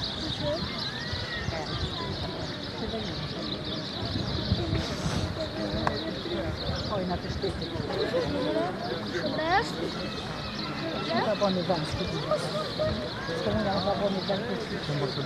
Oj, na te sztyki. Zabony wąskie. Wspominam zabony wąskie.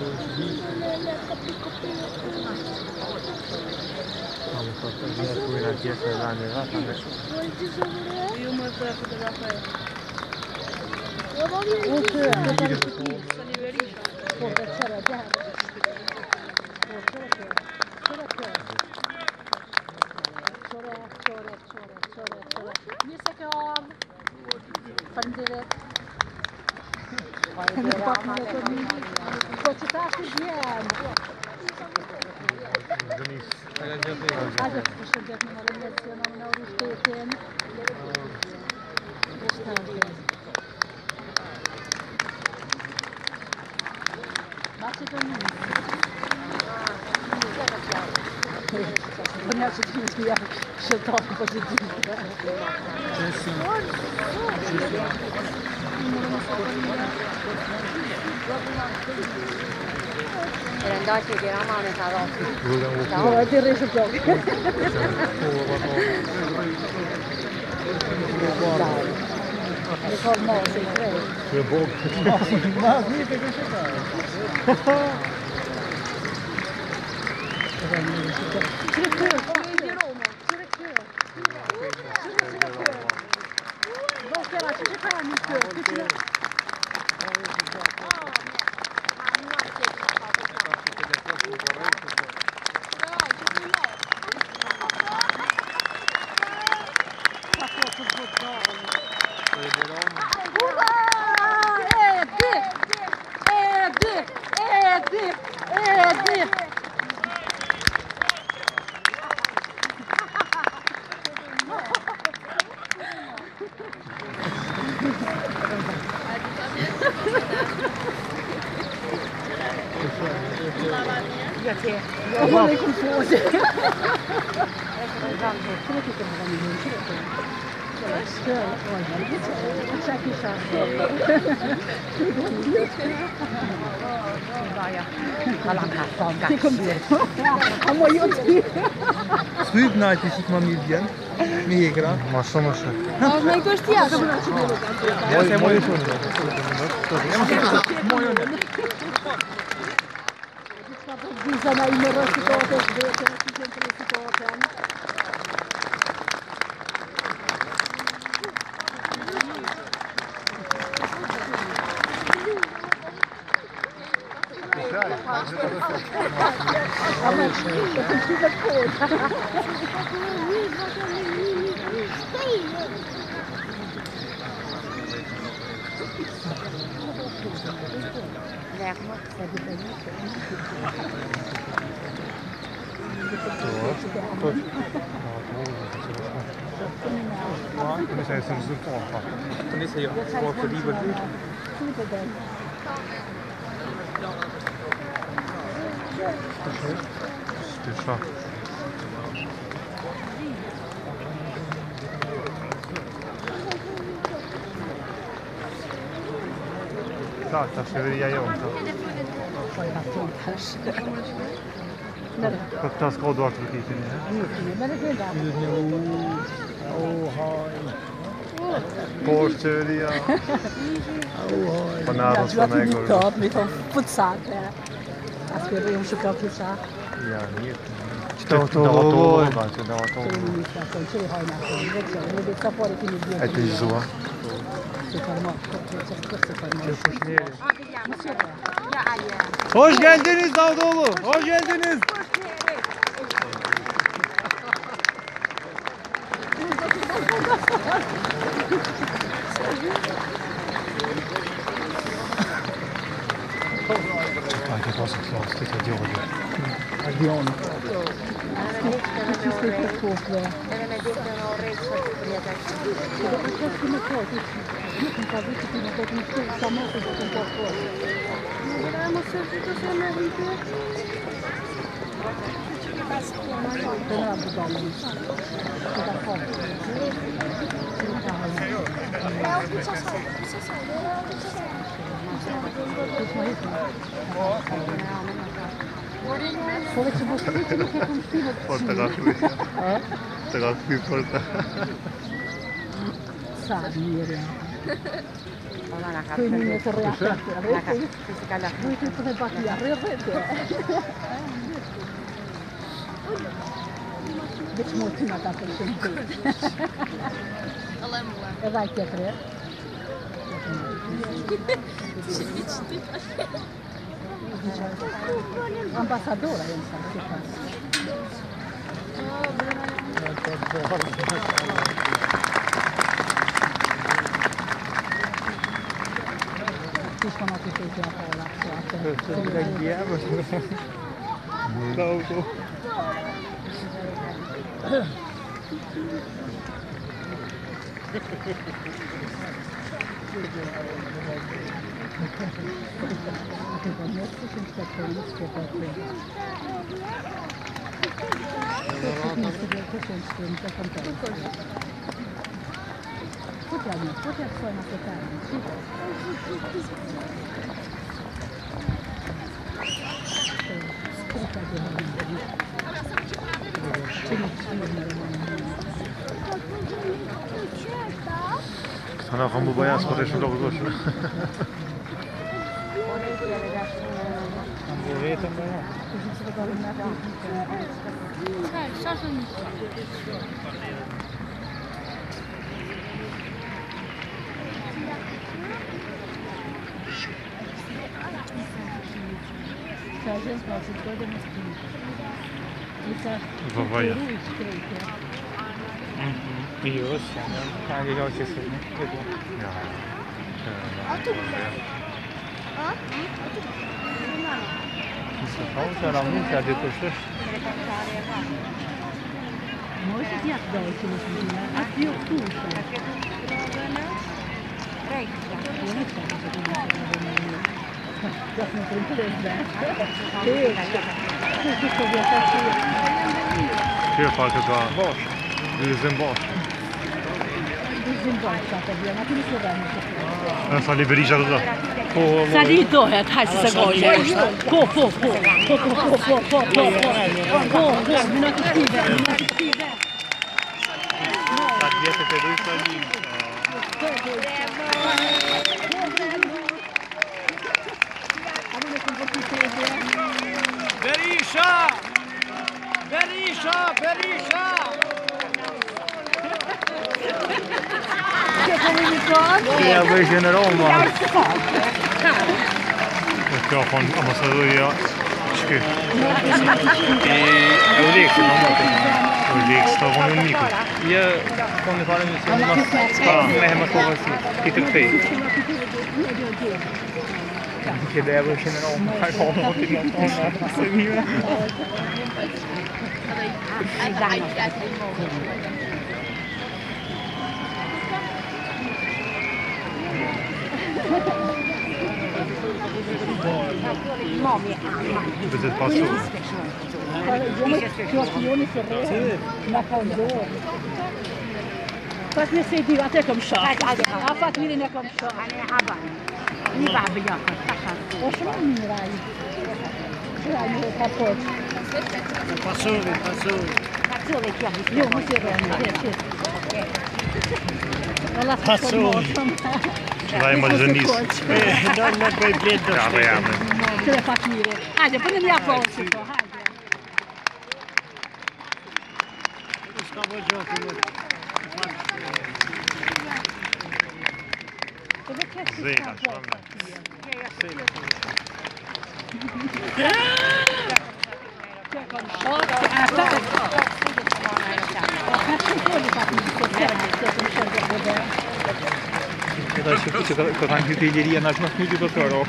Почитати днем. Haideți să ședem în alineație, n-au rușteten. Baște-te în mine. Spunea și tine că ea șetau pozitiv. Era andato che eravamo a carrozza. Vuoi dire che giochi? Dai, le formose, credo. Che bocca. Ma dite che c'è da? Eu vou ler com força. Srübnajte si mam Vivian. Mi igra. Maşa. A najgostiasz. Ja se moje šone. Moje ne. Visa na ime rosikote, zvete, sempre rosikote. Nu säger som resultat. Nu säger jag svar på livet. Spysza. Tak, ta się wyjająca. Ta składła krokity, nie? Porceria. Ponarosłanego. To mi to pucate. A spieruję szukał pisa. Ja nie. To dało to. Это зло. Hoş geldiniz Davdoğlu. Hoş geldiniz. Czekajcie, to jest klas, ty to działa. A gdzie on? Portakaslıyız. Portakaslıyız porta. Sabiria. Olha na Quei casa. mini torreate. Na casa. Esse calhar. Lui ti fai partire a rete. Deci mulțimea ta pe științe. Era chiar cred. Ambasadora în Știți cum a fost aici la Sana hambu bayağı sporuşu da olur. Vavaia. Biliyoruz yani. Kendi yol sesini. Ja. Sen anlıyorsun sen de koştur. Molti ti addosso, a più tutto. Già sono pronto del Şey farkı daha. Boş. Düzün boş. ma che mi sorrende? Essa liberigia da. Salito è quasi sta cosa. Po, minuto stive. La dieta che lui sta lì. Berisha! Berisha! Berisha! Che come mi ricordo? Det är väl general man. Ecco, con ambassadoria. Çıkı. Öyle ki anlatayım. Öyle stavon unico. Ya kommer fara museum med hemmakovasi. Lite fel. Che det är väl general man. Här kommer något till något annat. Bitte passo. La Pandora. Faites essayer até comme ça. Ah, faites-le comme ça. Hoşuma mı Miray? Miray o kapot. Passou. Yok, mu Passou. Vai mais Denise. Non puoi piedere. Ja, maar ja. Ce le partire. Haide, pune-mi acolo. Zega, şuanla. Da și că am hüteleria n-aș mai de doctor.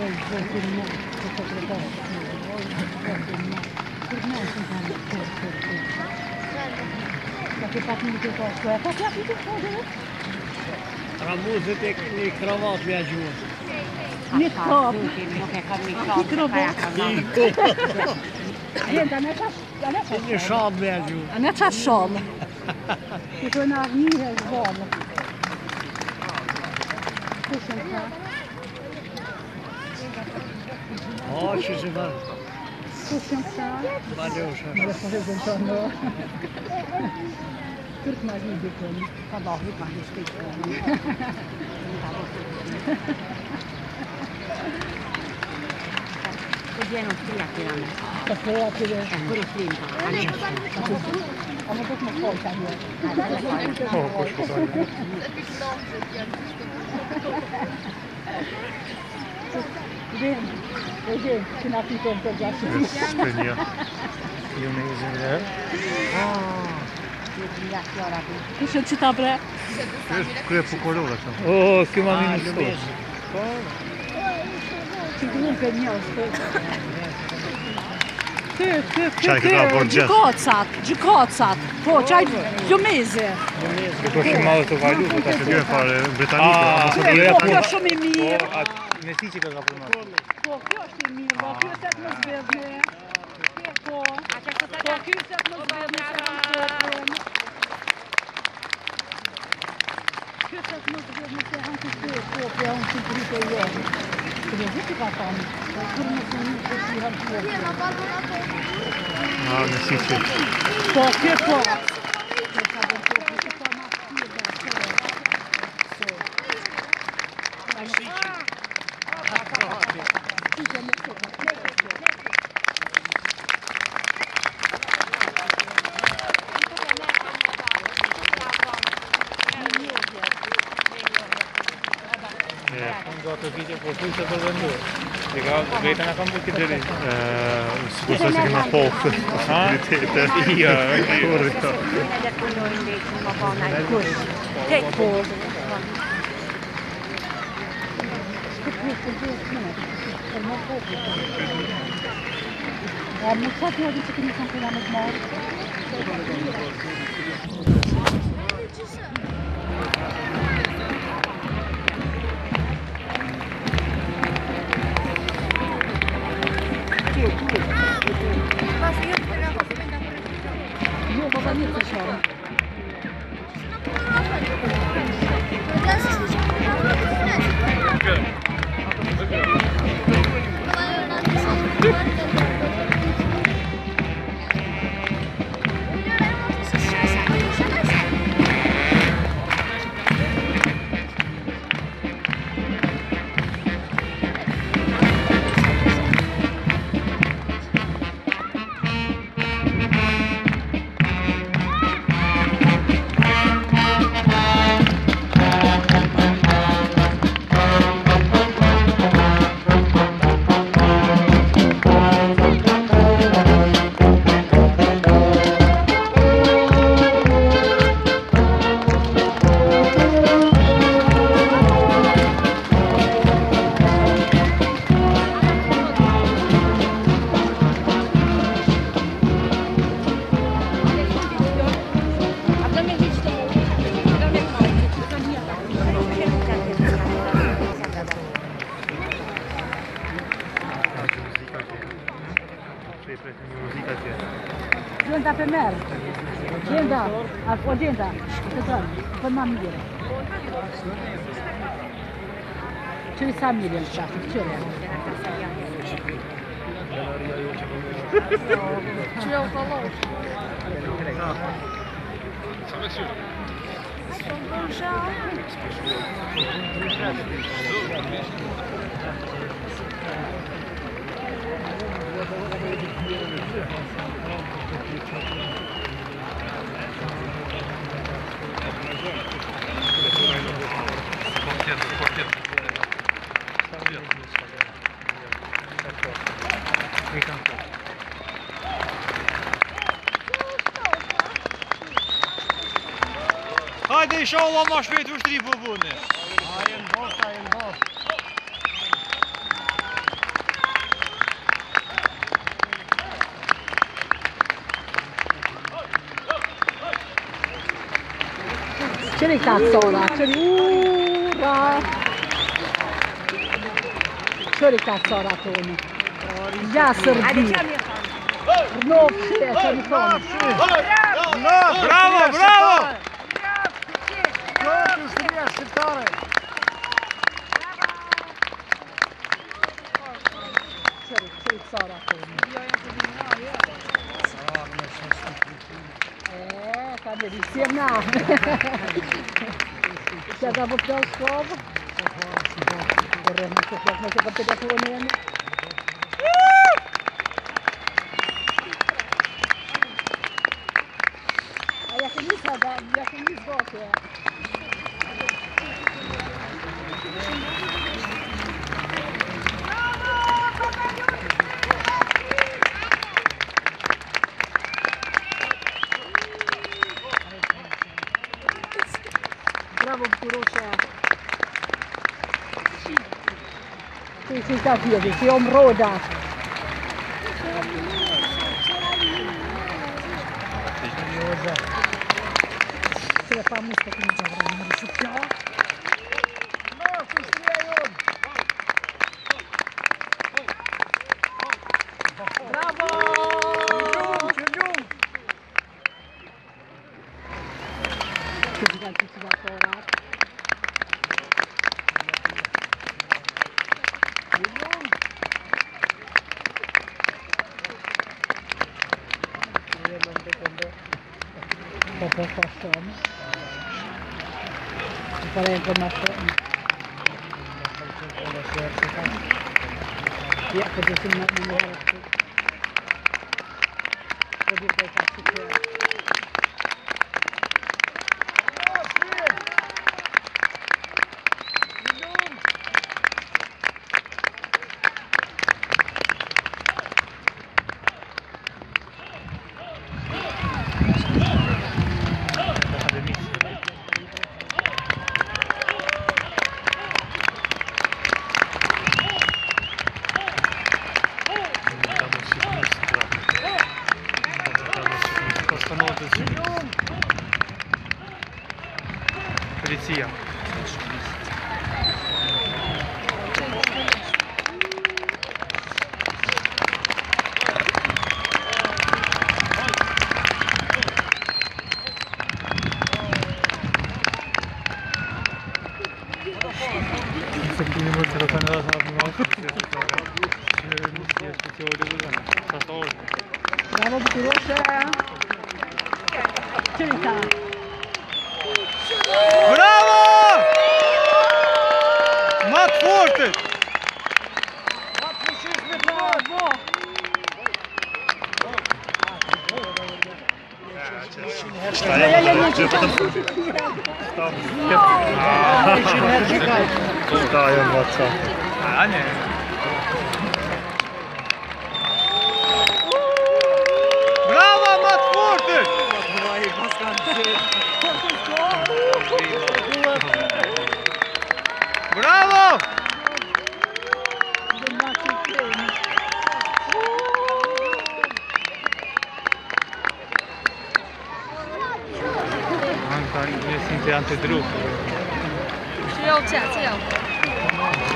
A música e cravat me ajuda. Microb. E chave me ajuda. A nessa sola. Que foi na minha bola. Puxa, tá? Ja, 25. 65. Valeu, Cât mai bine că Tá bom, vou mais respeito. Podia não criar aqui, não. să fie atât de... Por o flim, Am văzut mă fac aici. Oh, poți spokojnie. Vedi, și n-a fi întâmplat și Jest Spynia. You amazing there. tu și ce vrea? Które po kolorach są. Oh, che mamma mia. Și cum pe mine C'hai che la borgia. Gicozzat, poi c'hai 2 mesi. Il prossimo auto vai giù. Che deve fare britannico? Ah, Io sono in mir. Ne sici că capul nostru. Io sono in mir, io set mă zvezne. Io set mă zvezne. Io set mă zvezne, se anche tu pe un secreto io. Perché che fa fare? Come sono così anche. Ah, ne sici. Che po'? Quando ho capito così sta parlando. Vedi una campo che deve. Scusa, si chiama Pop. Io. Corretto. Am mutat eu zice că nu sunt la mort. Eu vou venir să șoară. Agenda pe mer. Agenda. Pe mamie. Ce sa mire el șaf, ce le? Ce le-au făcut? Hajde inshallah ma shpejt ushtri po bune. Ajen boss. Ce-i cazzo ora? Ura! Ce-i cazzo ora, Tony? Ia sărbi! Nu, ce mi faci? Bravo, bravo! Nu știu așteptare. Sara come. Cadê? Dizia não. Já dava para o escovo. Correr no seu pé, mas eu vou pegar por onde. Aí aqui me sabe, e aqui me esgoto. Bravo Bucuroșa! Ce está aqui, esse é Roda. Ce fa musta cum să vrem, nu știu ce. Bravo! Ce giganti ci va fora. Poco facciamo. Farei informazioni. Via che adesso non mi vuole più. Vedi che faccio qui. Poliția. Să fie multe răcănări să avem o Bravo Bucuroșa! Ce-i ta? Bravo! Mat forte! Bravo! Da, i-am învățat. A, nie. Bravo, Mat forte! Bravo! Anca, ne simte antidrup. 只有这样。